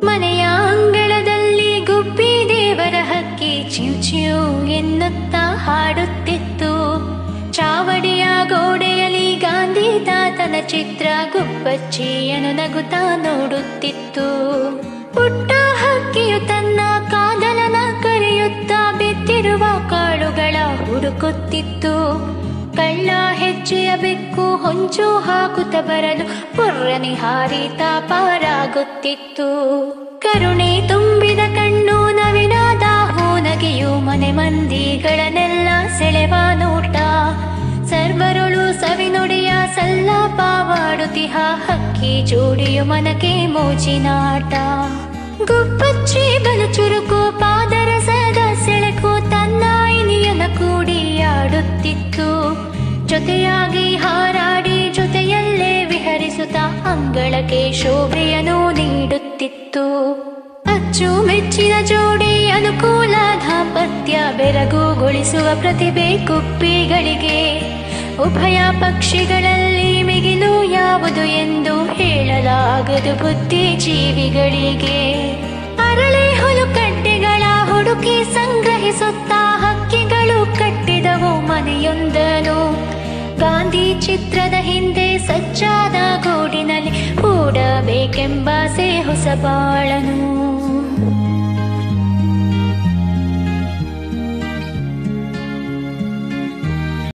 ಮನೆಯ ಅಂಗಳದಲ್ಲಿ ಗುಬ್ಬಿ ದೇವರ ಹಕ್ಕಿ ಚಿವ್ ಚಿವ್ ಎನ್ನುತ್ತಾ ಹಾಡುತ್ತಿತ್ತು. ಚಾವಡಿಯ ಗೋಡೆಯಲ್ಲಿ ಗಾಂಧಿ ತಾತನ ಚಿತ್ರ ಗುಬ್ಬಚ್ಚಿಯನ್ನು ನಗುತ್ತಾ ನೋಡುತ್ತಿತ್ತು. ಪುಟ್ಟ ಹಕ್ಕಿಯು ತನ್ನ ಕಾದಲನ ಕರೆಯುತ್ತಾ ಬಿದ್ದಿರುವ ಕಾಳುಗಳ ಹುಡುಕುತ್ತಿತ್ತು. ಕಳ್ಳ ಹೆಜ್ಜೆಯ ಬೆಕ್ಕು ಹೊಂಚು ಹಾಕುತ್ತ ಬರಲು ಪುರ್ರನೆ ಹಾರಿತಾ ಪಾರಾಗುತ್ತಿತ್ತು. ಕರುಣೆ ತುಂಬಿದ ಕಣ್ಣು ನವಿನಾದ ಹೂನಗೆಯು ಮನೆ ಮಂದಿಗಳನ್ನೆಲ್ಲ ಸೆಳೆವ ನೋಟ. ಸರ್ವರುಳು ಸವಿನುಡಿಯ ಸಲ್ಲಾಪವಾಡುತ್ತಿಹ ಹಕ್ಕಿ ಜೋಡಿಯು ಮನಕ್ಕೆ ಮೋಜಿನಾಟ. ಗುಬ್ಬಚ್ಚಿ ಬಲು ಚುರುಕು ಪಾದರಸದ ಸೆಳಕು ತನ್ನ ಇನಿಯನ ಕೂಡಿ ಆಡುತ್ತಿತ್ತು. ಜೊತೆಯಾಗಿ ಹಾರಾಡಿ ಜೊತೆಯಲ್ಲೇ ವಿಹರಿಸುತ್ತಾ ಅಂಗಳಕ್ಕೆ ಶೋಭೆಯನ್ನು ನೀಡುತ್ತಿತ್ತು. ಅಚ್ಚುಮೆಚ್ಚಿನ ಜೋಡಿ ಅನುಕೂಲ ದಾಂಪತ್ಯ ಬೆರಗುಗೊಳಿಸುವ ಪ್ರತಿಭೆ ಗುಬ್ಬಿಗಳಿಗೆ. ಉಭಯ ಪಕ್ಷಿಗಳಲ್ಲಿ ಮಿಗಿಲು ಯಾವುದು ಎಂದು ಹೇಳಲಾಗದು ಬುದ್ಧಿಜೀವಿಗಳಿಗೆ. ಅರಳಿ ಹುಲುಕಡ್ಡಿಗಳ ಹುಡುಕಿ ಸಂಗ್ರಹಿಸುತ್ತಾ ಹಕ್ಕಿಗಳು ಕಟ್ಟಿದವು ಮನೆಯೊಂದನು. ಗಾಂಧಿ ಚಿತ್ರದ ಹಿಂದೆ ಸಜ್ಜಾದ ಗೂಡಿನಲ್ಲಿ ಹೂಡಬೇಕೆಂಬಾಸೆ ಹೊಸಬಾಳನು.